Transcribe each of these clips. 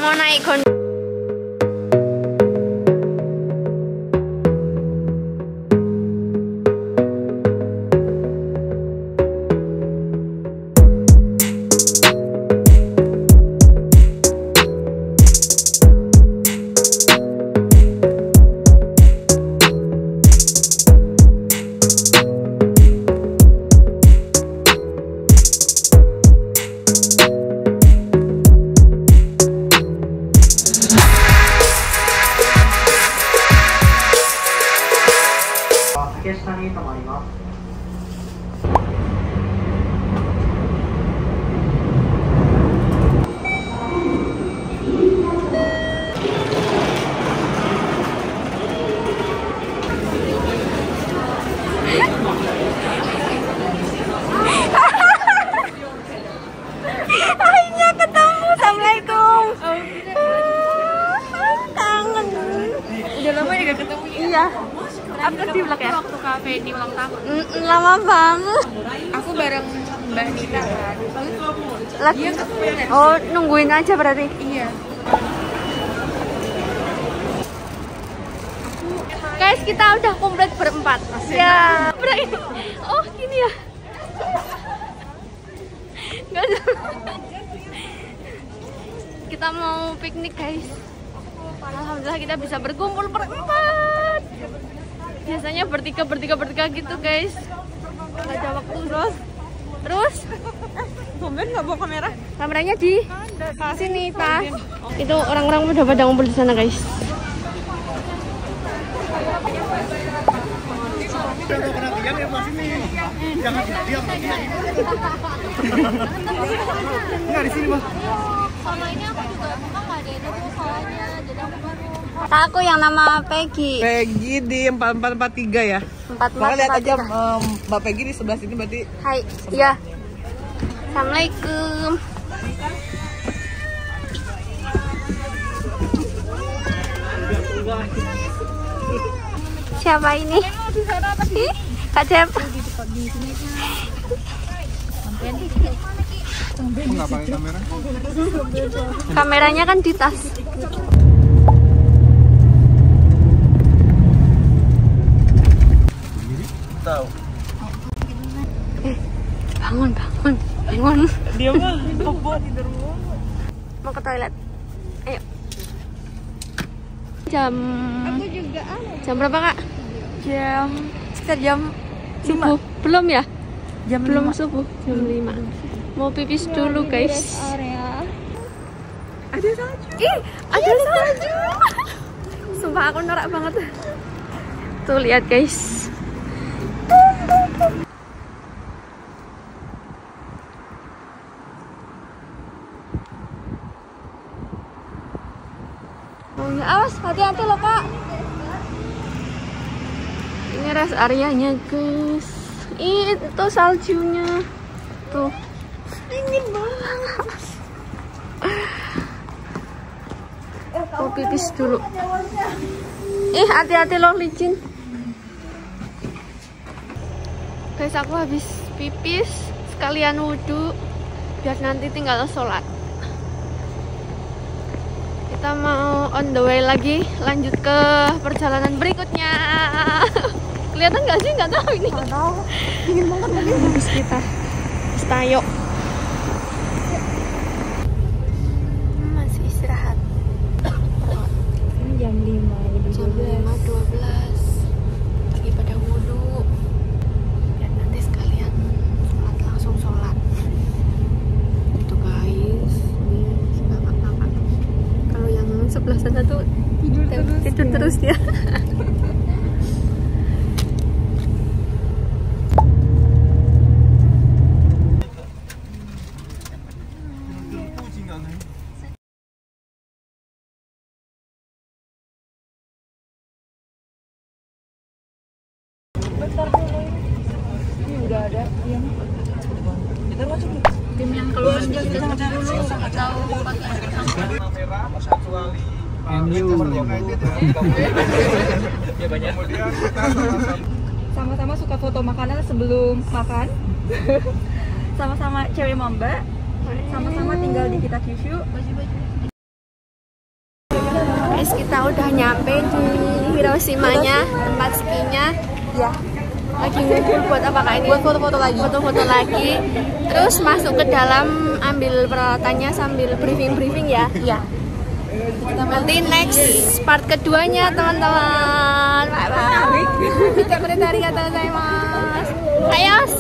mau naik gondol. Akhirnya ketemu. Assalamualaikum. Kangen. Udah lama ya gak ketemu ya? Iya. Apa di vlog ya? Waktu kafe di ulang tahun. Lama banget. Aku bareng Mbak Nita kan. Lagi. Iya ketemu ya? Oh, nungguin aja berarti. Iya. Guys, kita udah komplit berempat. Ya. Oh, gini ya. Nggak ada. Kita mau piknik, guys. Alhamdulillah kita bisa berkumpul berempat. Biasanya bertiga gitu, guys. Nggak ada waktu terus. Tumben nggak bawa kamera? Kameranya di sini, tas. Itu orang-orang udah pada ngumpul di sana, guys. Perhatian ya Mas ini. Jangan diam. Enggak di sini, Mas. Sama ini aku juga memang nggak ada itu soalnya, jadi aku baru. Aku yang nama Peggy. Peggy di 4443 ya. 4443. Maka lihat aja Mbak Peggy di sebelah sini berarti. Hai. Iya. Assalamualaikum. Siapa ini? Kak Cep. Enggak pakai kamera. Kameranya kan di tas. Tahu. Bangun. Dia mah kebo tidur mulu. Mau ke toilet. Ayo. Jam berapa, Kak? Sekitar jam Subuh. Belum ya? Belum 5. subuh. Jam 5. Mau pipis dulu, guys. Ada salju. Ada salju. Sumpah aku norak banget. Tuh lihat, guys. Oh ya, awas, hati-hati loh, Kak. Ini rest areanya, guys. Itu saljunya. Tuh. Dingin banget. Mau pipis dulu. Hati-hati loh, licin. Guys, aku habis pipis sekalian wudhu biar nanti tinggal sholat. Kita mau on the way lagi, lanjut ke perjalanan berikutnya. Kelihatan nggak sih? Nggak tahu ini. Nggak tahu. Dingin banget tadi. Habis kita tayo. Masih istirahat. Ini jam 5. Jam 5.12. Lagi pada wudhu. Dan nanti sekalian langsung sholat. Itu guys. Ini kakak-kakak. Kalau yang sebelah sana tuh tidur terus ya. Bentar dulu. Ini udah ada yang kita masuk tim yang keluar dulu atau sama-sama suka foto makanan sebelum makan. Sama-sama cewek mamba, sama-sama tinggal di kita Kyushu. guys, kita udah nyampe di Hiroshima-nya, tempat skinya. Ya. Lagi ngumpul buat apa kak ini? Buat foto-foto lagi. Foto-foto lagi. Terus masuk ke dalam, ambil peralatannya sambil briefing-briefing ya. Iya. Nanti next part keduanya teman-teman. Bye-bye. Kita beritahu kata saya mas. Ayos.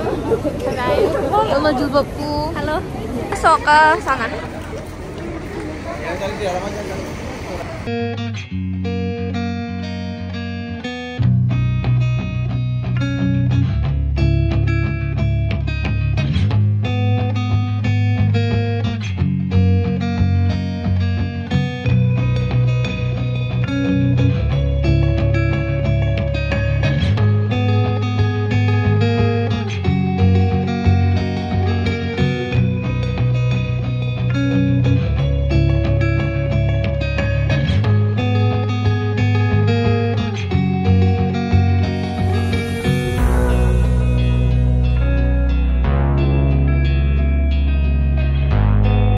Halo jilbabku. Halo. Masuk ke sana. Ya, cari di dalam aja.